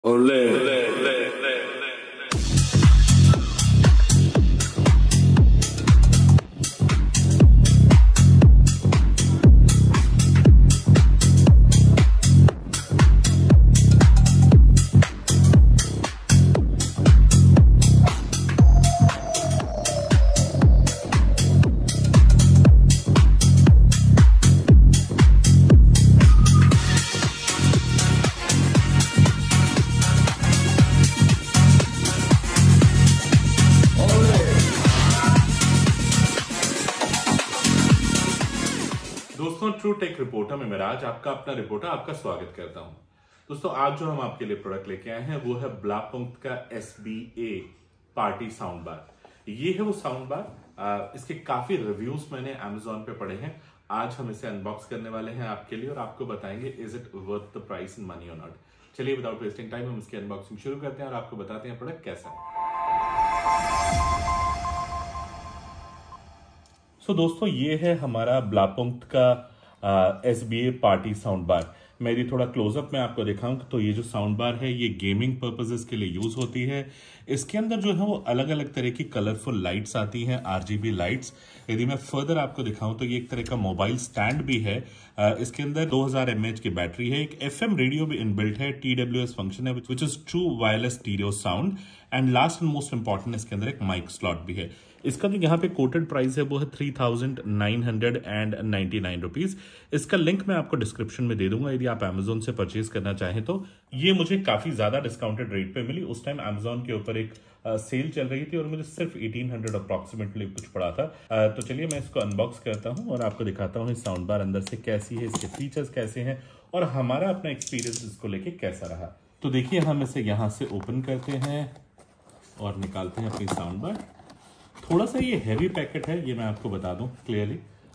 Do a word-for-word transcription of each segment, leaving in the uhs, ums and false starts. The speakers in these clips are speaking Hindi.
Olé, olé, olé, olé. दोस्तों, ट्रू टेक रिपोर्टर में मैं राज, आपका अपना रिपोर्टर, आपका स्वागत करता हूं। दोस्तों, आज जो हम आपके लिए प्रोडक्ट लेके आए हैं वो है ब्लापुंक्ट का S B A party sound bar. ये है वो साउंड बार। इसके काफी रिव्यूज मैंने अमेजोन पे पढ़े हैं। आज हम इसे अनबॉक्स करने वाले हैं आपके लिए और आपको बताएंगे is it worth the price in money और नॉट। चलिए विदाउट वेस्टिंग टाइम हम इसकी अनबॉक्सिंग शुरू करते हैं और आपको बताते हैं प्रोडक्ट कैसा है। सो so, दोस्तों, ये है हमारा ब्लापुंक्ट का S B A party sound bar. मैं यदि थोड़ा क्लोजअप में आपको दिखाऊं तो ये जो साउंड बार है ये गेमिंग पर्पसेस के लिए यूज होती है। इसके अंदर जो है वो अलग अलग तरह की कलरफुल लाइट्स आती हैं, आरजीबी लाइट्स। यदि मैं फर्दर आपको दिखाऊं तो ये एक तरह का मोबाइल स्टैंड भी है। इसके अंदर दो हज़ार एम ए एच की बैटरी है, एक एफएम रेडियो भी इनबिल्ट है, टी डब्ल्यू एस फंक्शन है which is true wireless stereo sound, and last and most important इसके अंदर एक माइक स्लॉट भी है। इसका जो यहाँ पे कोटेड प्राइस है वो है three thousand nine hundred and ninety nine rupees. इसका लिंक मैं आपको डिस्क्रिप्शन में दे दूंगा यदि आप अमेजोन से परचेज करना चाहें तो। ये मुझे काफी ज्यादा डिस्काउंटेड रेट पे मिली। उस टाइम अमेजोन के ऊपर एक सेल चल रही थी और मुझे सिर्फ एटीन हंड्रेड अप्रोक्सीमेटली कुछ पड़ा था। आ, तो चलिए मैं इसको अनबॉक्स करता हूँ और आपको दिखाता हूँ इस साउंड बार अंदर से कैसी है, इसके फीचर्स कैसे हैं और हमारा अपना एक्सपीरियंस इसको लेके कैसा रहा। तो देखिए, हम इसे यहाँ से ओपन करते हैं और निकालते हैं अपनी साउंड बार। थोड़ा सा ये हैवी पैकेट है, ये मैं आपको बता दूं क्लियरली।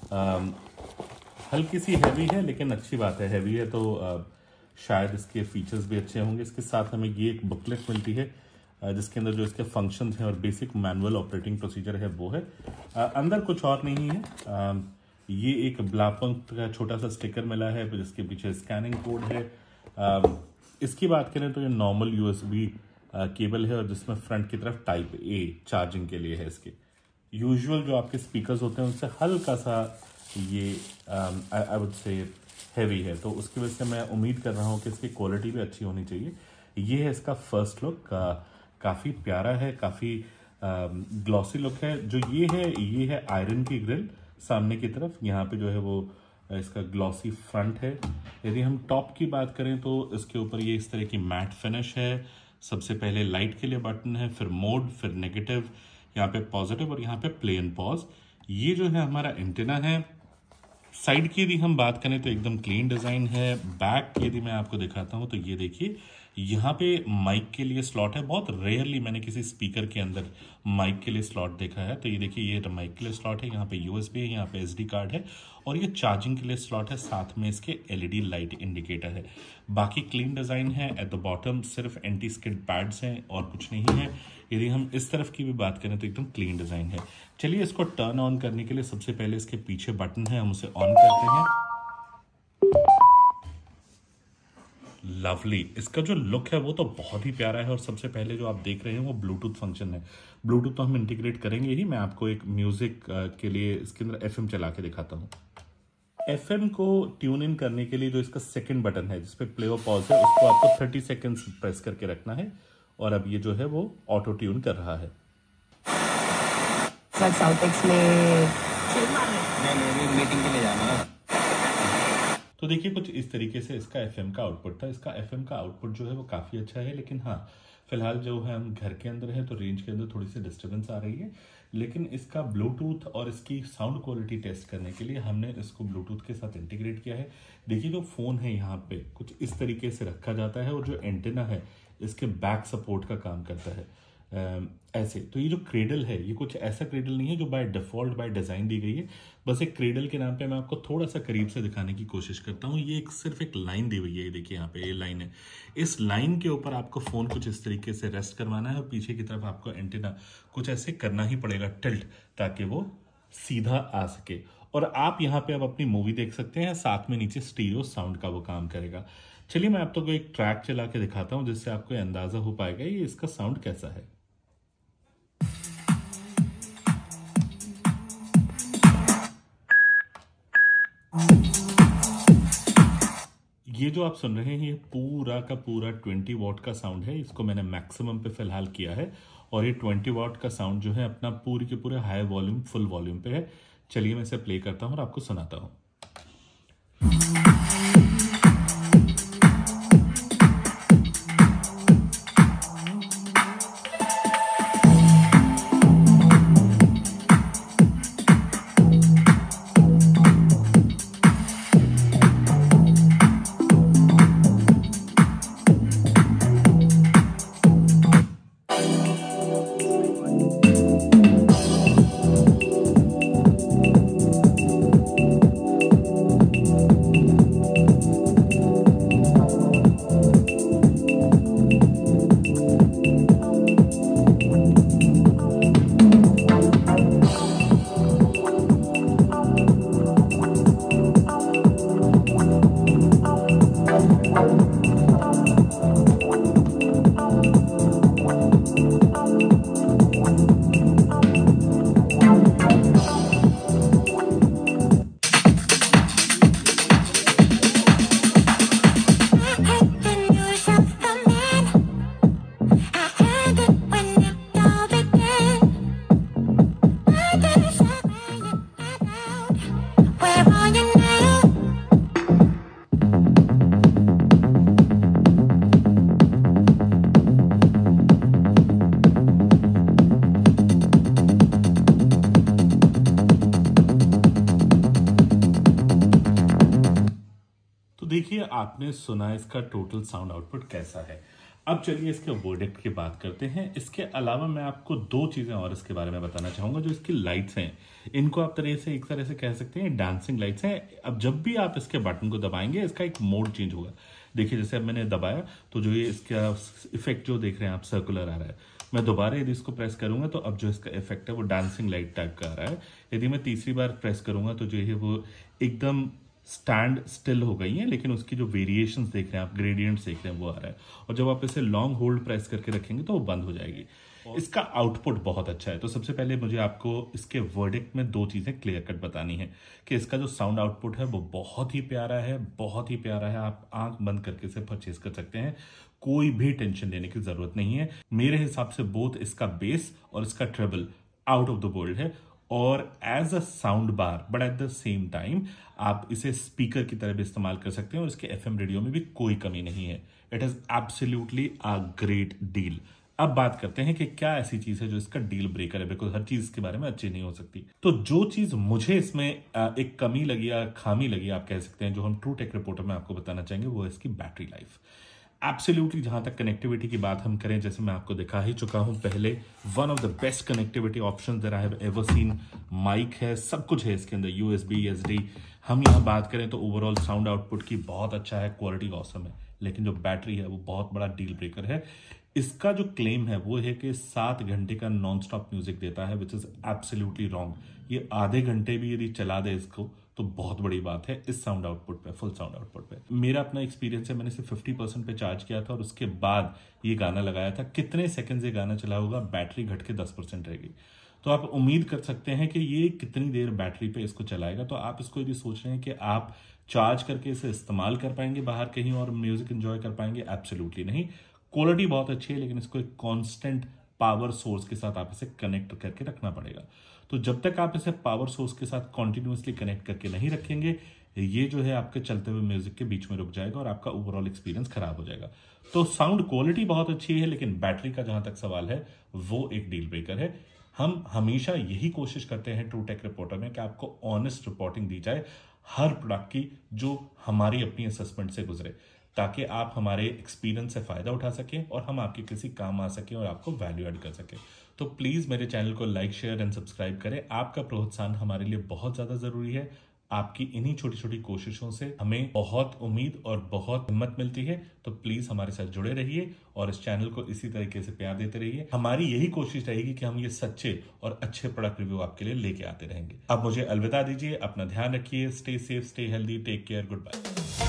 हल्की सी हैवी है लेकिन अच्छी बात है, हैवी है तो आ, शायद इसके फीचर्स भी अच्छे होंगे। इसके साथ हमें ये एक बुकलेट मिलती है आ, जिसके अंदर जो इसके फंक्शंस हैं और बेसिक मैनुअल ऑपरेटिंग प्रोसीजर है वो है। आ, अंदर कुछ और नहीं है। आ, ये एक ब्लापुंक्ट का छोटा सा स्टिकर मिला है जिसके पीछे स्कैनिंग कोड है। आ, इसकी बात करें तो ये नॉर्मल यूएसबी केबल है और जिसमें फ्रंट की तरफ टाइप ए चार्जिंग के लिए है। इसके यूजुअल जो आपके स्पीकर्स होते हैं उनसे हल्का सा ये आई वुड से हैवी है, तो उसकी वजह से मैं उम्मीद कर रहा हूँ कि इसकी क्वालिटी भी अच्छी होनी चाहिए। ये है इसका फर्स्ट लुक। का, काफ़ी प्यारा है, काफ़ी ग्लॉसी लुक है। जो ये है ये है आयरन की ग्रिल सामने की तरफ, यहाँ पे जो है वो इसका ग्लॉसी फ्रंट है। यदि हम टॉप की बात करें तो इसके ऊपर ये इस तरह की मैट फिनिश है। सबसे पहले लाइट के लिए बटन है, फिर मोड, फिर नेगेटिव, यहाँ पे पॉजिटिव और यहाँ पे प्ले एंड पॉज। ये जो है हमारा एंटेना है। साइड की यदि हम बात करें तो एकदम क्लीन डिजाइन है। बैक यदि मैं आपको दिखाता हूँ तो ये देखिए, यहाँ पे माइक के लिए स्लॉट है। बहुत रेयरली मैंने किसी स्पीकर के अंदर माइक के लिए स्लॉट देखा है। तो ये देखिए, ये माइक के लिए स्लॉट है, यहाँ पे यूएसबी है, यहाँ पे एसडी कार्ड है और ये चार्जिंग के लिए स्लॉट है। साथ में इसके एलईडी लाइट इंडिकेटर है। बाकी क्लीन डिजाइन है। एट द बॉटम सिर्फ एंटी स्किड पैड्स हैं और कुछ नहीं है। यदि हम इस तरफ की भी बात करें तो एकदम क्लीन डिजाइन है। चलिए, इसको टर्न ऑन करने के लिए सबसे पहले इसके पीछे बटन है, हम उसे ऑन करते हैं। लवली, इसका जो लुक है वो तो बहुत ही प्यारा है। और सबसे पहले जो आप देख रहे हैं वो ब्लूटूथ फंक्शन है। ब्लूटूथ तो हम इंटीग्रेट करेंगे ही। मैं आपको एक म्यूजिक के लिए इसके अंदर एफएम चला के दिखाता हूँ। एफएम को ट्यून इन करने के लिए जो इसका सेकंड बटन है जिसपे प्ले और पॉज है, उसको आपको थर्टी सेकेंड्स प्रेस करके रखना है और अब ये जो है वो ऑटो ट्यून कर रहा है। साउथेक्स में मीटिंग के लिए जाना है। तो देखिए, कुछ इस तरीके से इसका एफएम का आउटपुट था। इसका एफएम का आउटपुट जो है वो काफ़ी अच्छा है, लेकिन हाँ, फिलहाल जो है हम घर के अंदर है तो रेंज के अंदर थोड़ी सी डिस्टर्बेंस आ रही है। लेकिन इसका ब्लूटूथ और इसकी साउंड क्वालिटी टेस्ट करने के लिए हमने इसको ब्लूटूथ के साथ इंटीग्रेट किया है। देखिए, जो फ़ोन है यहाँ पे कुछ इस तरीके से रखा जाता है और जो एंटेना है इसके बैक सपोर्ट का काम करता है ऐसे। तो ये जो क्रेडल है ये कुछ ऐसा क्रेडल नहीं है जो बाय डिफॉल्ट बाय डिजाइन दी गई है। बस एक क्रेडल के नाम पे मैं आपको थोड़ा सा करीब से दिखाने की कोशिश करता हूँ। ये एक सिर्फ एक लाइन दी हुई है, देखिए यहाँ पे ये लाइन है। इस लाइन के ऊपर आपको फोन कुछ इस तरीके से रेस्ट करवाना है और पीछे की तरफ आपको एंटीना कुछ ऐसे करना ही पड़ेगा टिल्ट, ताकि वो सीधा आ सके। और आप यहाँ पे अब अपनी मूवी देख सकते हैं, साथ में नीचे स्टीरियो साउंड का वो काम करेगा। चलिए मैं आप तो को एक ट्रैक चला के दिखाता हूं जिससे आपको अंदाजा हो पाएगा ये इसका साउंड कैसा है। ये जो आप सुन रहे हैं ये पूरा का पूरा ट्वेंटी वॉट का साउंड है। इसको मैंने मैक्सिमम पे फिलहाल किया है और ये ट्वेंटी वॉट का साउंड जो है अपना पूरी के पूरे हाई वॉल्यूम फुल वॉल्यूम पे है। चलिए मैं इसे प्ले करता हूं और आपको सुनाता हूं। देखिए आपने सुना इसका टोटल साउंड आउटपुट कैसा है। अब चलिए इसके वर्डिक्ट की बात करते हैं। इसके अलावा मैं आपको दो चीजें और इसके बारे में बताना चाहूंगा। जो इसकी लाइट्स हैं इनको आप तरह से एक तरह से कह सकते हैं डांसिंग लाइट्स हैं। अब जब भी आप इसके बटन को दबाएंगे इसका एक मोड चेंज होगा। देखिए जैसे अब मैंने दबाया तो जो ये इसका इफेक्ट जो देख रहे हैं आप सर्कुलर आ रहा है। मैं दोबारा यदि इसको प्रेस करूंगा तो अब जो इसका इफेक्ट है वो डांसिंग लाइट टाइप का आ रहा है। यदि मैं तीसरी बार प्रेस करूंगा तो जो है वो एकदम स्टैंड स्टिल हो गई है, लेकिन उसकी जो वेरिएशंस देख रहे हैं आप, ग्रेडियंट्स देख रहे हैं वो आ रहा है। और जब आप इसे लॉन्ग होल्ड प्रेस करके रखेंगे तो वो बंद हो जाएगी। इसका आउटपुट बहुत अच्छा है। तो सबसे पहले मुझे आपको इसके वर्डिक्ट में दो चीजें क्लियर कट बतानी है कि इसका जो साउंड आउटपुट है वो बहुत ही प्यारा है, बहुत ही प्यारा है। आप आंख बंद करके इसे परचेज कर सकते हैं, कोई भी टेंशन लेने की जरूरत नहीं है। मेरे हिसाब से बोथ इसका बेस और इसका treble out of the world है और as a sound bar, but at the same time आप इसे स्पीकर की तरह भी इस्तेमाल कर सकते हैं और इसके एफएम रेडियो में भी कोई कमी नहीं है। It is absolutely a great deal. अब बात करते हैं कि क्या ऐसी चीज है जो इसका डील ब्रेकर है, बिकॉज हर चीज इसके बारे में अच्छी नहीं हो सकती। तो जो चीज मुझे इसमें एक कमी लगी या खामी लगी आप कह सकते हैं, जो हम ट्रू टेक रिपोर्टर में आपको बताना चाहेंगे, वो है इसकी बैटरी लाइफ। एब्सोल्युटली जहां तक कनेक्टिविटी की बात हम करें, जैसे मैं आपको दिखा ही चुका हूं पहले, one of the best connectivity options that I have ever seen. Mic है, सब कुछ है इसके अंदर, यूएसबी, एसडी। हम यहां बात करें तो ओवरऑल साउंड आउटपुट की बहुत अच्छा है, क्वालिटी ऑसम है। लेकिन जो बैटरी है वो बहुत बड़ा डील ब्रेकर है। इसका जो क्लेम है वो है कि सात घंटे का नॉन स्टॉप म्यूजिक देता है, विच इज एब्सोल्युटली रॉन्ग। ये आधे घंटे भी यदि चला दे इसको तो बहुत बड़ी बात है इस साउंड आउटपुट पे, फुल साउंड आउटपुट पे। मेरा अपना एक्सपीरियंस है, मैंने इसे फिफ्टी परसेंट पे चार्ज किया था और उसके बाद ये गाना लगाया था। कितने सेकंड ये गाना चला होगा, बैटरी घट के दस परसेंट रहेगी। तो आप उम्मीद कर सकते हैं कि ये कितनी देर बैटरी पे इसको चलाएगा। तो आप इसको यदि सोच रहे हैं कि आप चार्ज करके इसे इस्तेमाल कर पाएंगे बाहर कहीं और म्यूजिक एंजॉय कर पाएंगे, एब्सोल्युटली नहीं। क्वालिटी बहुत अच्छी है, लेकिन इसको एक कॉन्स्टेंट पावर सोर्स के साथ आप इसे कनेक्ट करके रखना पड़ेगा। तो जब तक आप इसे पावर सोर्स के साथ कॉन्टिन्यूसली कनेक्ट करके नहीं रखेंगे, ये जो है आपके चलते हुए म्यूजिक के बीच में रुक जाएगा और आपका ओवरऑल एक्सपीरियंस खराब हो जाएगा। तो साउंड क्वालिटी बहुत अच्छी है, लेकिन बैटरी का जहां तक सवाल है वो एक डील ब्रेकर है। हम हमेशा यही कोशिश करते हैं ट्रू टेक रिपोर्टर में कि आपको ऑनेस्ट रिपोर्टिंग दी जाए हर प्रोडक्ट की, जो हमारी अपनी असेसमेंट से गुजरे, ताकि आप हमारे एक्सपीरियंस से फायदा उठा सकें और हम आपके किसी काम आ सकें और आपको वैल्यू ऐड कर सकें। तो प्लीज मेरे चैनल को लाइक, शेयर एंड सब्सक्राइब करें। आपका प्रोत्साहन हमारे लिए बहुत ज्यादा जरूरी है। आपकी इन्हीं छोटी छोटी कोशिशों से हमें बहुत उम्मीद और बहुत हिम्मत मिलती है। तो प्लीज हमारे साथ जुड़े रहिए और इस चैनल को इसी तरीके से प्यार देते रहिए। हमारी यही कोशिश रहेगी कि हम ये सच्चे और अच्छे प्रोडक्ट रिव्यू आपके लिए लेके आते रहेंगे। अब मुझे अलविदा दीजिए, अपना ध्यान रखिए, stay safe, stay healthy, take care, good bye.